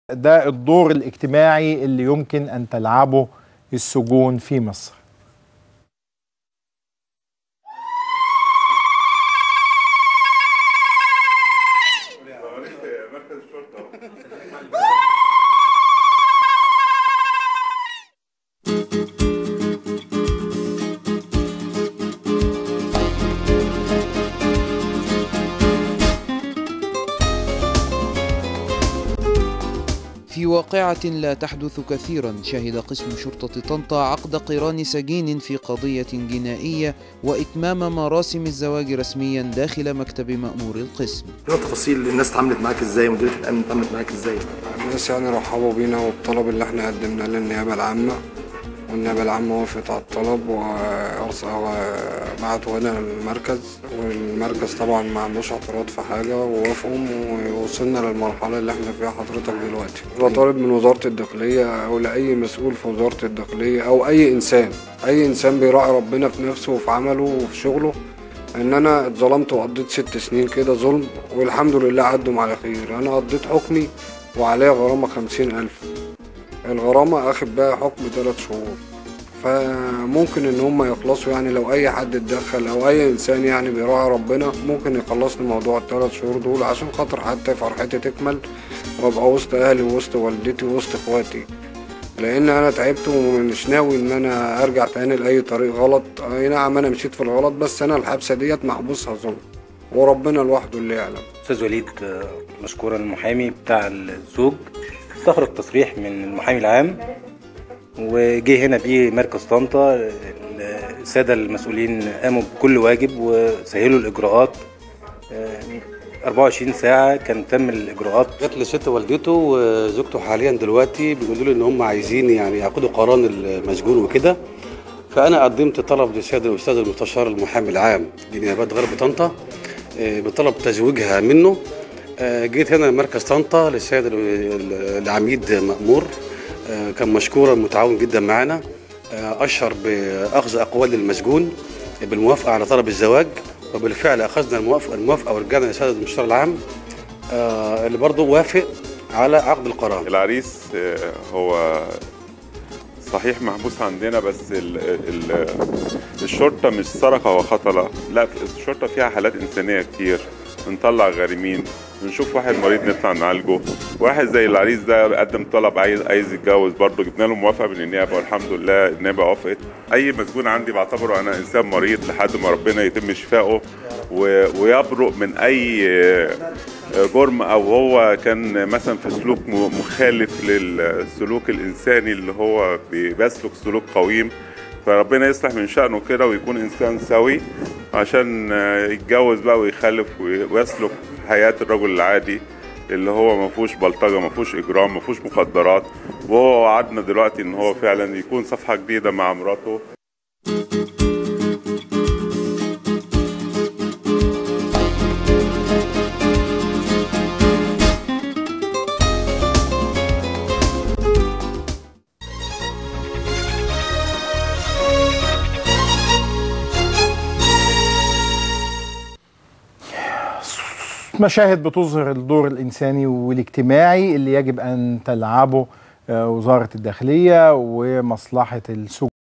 ده الدور الاجتماعي اللي يمكن أن تلعبه السجون في مصر. في واقعة لا تحدث كثيرا، شهد قسم شرطة طنطا عقد قران سجين في قضية جنائية وإتمام مراسم الزواج رسميا داخل مكتب مأمور القسم. تفاصيل الناس اتعاملت معاك ازاي؟ مديرية الأمن اتعاملت معاك ازاي؟ الناس رحبوا بينا والطلب اللي احنا قدمناه للنيابة العامة، والنيابة العامة وافقت على الطلب وبعتوا هنا المركز، والمركز طبعا ما عندوش اعتراض في حاجة ووافقوا، ووصلنا للمرحلة اللي احنا فيها حضرتك دلوقتي. بطالب من وزارة الداخلية أو لأي مسؤول في وزارة الداخلية أو أي إنسان بيراعي ربنا في نفسه وفي عمله وفي شغله، إن أنا اتظلمت وقضيت 6 سنين كده ظلم، والحمد لله عدوا على خير. أنا قضيت حكمي وعليا غرامة 50,000. الغرامة أخد بقى حكم 3 شهور، فممكن إن هم يخلصوا لو أي حد اتدخل أو أي إنسان بيراعي ربنا ممكن يخلصني موضوع ال3 شهور دول، عشان خاطر حتى فرحتي تكمل وأبقى وسط أهلي ووسط والدتي ووسط إخواتي، لأن أنا تعبت ومش ناوي إن أنا أرجع تاني لأي طريق غلط. أي نعم أنا مشيت في الغلط، بس أنا الحبسة ديت محبوسها ظلم، وربنا لوحده اللي يعلم. أستاذ وليد مشكورا المحامي بتاع الزوج استخرج تصريح من المحامي العام وجه هنا بيه مركز طنطا. السادة المسؤولين قاموا بكل واجب وسهلوا الإجراءات. 24 ساعة كان تم الإجراءات. جت لست والدته وزوجته حاليا دلوقتي بيقولوا لي إن هم عايزين يعقدوا قران المسجون وكده، فأنا قدمت طلب للسيد الأستاذ المستشار المحامي العام لنيابات غرب طنطا بطلب تزويجها منه. جيت هنا مركز طنطا للسيد العميد مأمور، كان مشكورا متعاون جدا معنا، أشهر بأخذ أقوال المسجون بالموافقة على طلب الزواج، وبالفعل أخذنا الموافقة ورجعنا للسيد المستشار العام اللي برضه وافق على عقد القرار. العريس هو صحيح محبوس عندنا، بس الشرطة مش سرقة وخطلة، لا الشرطة فيها حالات إنسانية كتير، بنطلع غارمين، بنشوف واحد مريض نطلع نعالجه. واحد زي العريس ده قدم طلب عايز يتجوز، برضه جبنا له موافقه من النيابه والحمد لله النيابه وافقت. اي مسجون عندي بعتبره انا انسان مريض لحد ما ربنا يتم شفائه ويبرؤ من اي جرم، او هو كان مثلا في سلوك مخالف للسلوك الانساني اللي هو بيسلك سلوك قويم، فربنا يصلح من شأنه كده ويكون انسان سوي عشان يتجوز بقى ويخلف ويسلك حياة الرجل العادي اللي هو ما فيهوش بلطجة، ما فيهوش إجرام، ما فيهوش مخدرات. وهو وعدنا دلوقتي إن هو فعلا يكون صفحة جديدة مع مراته. مشاهد بتظهر الدور الإنساني والاجتماعي اللي يجب أن تلعبه وزارة الداخلية ومصلحة السجون.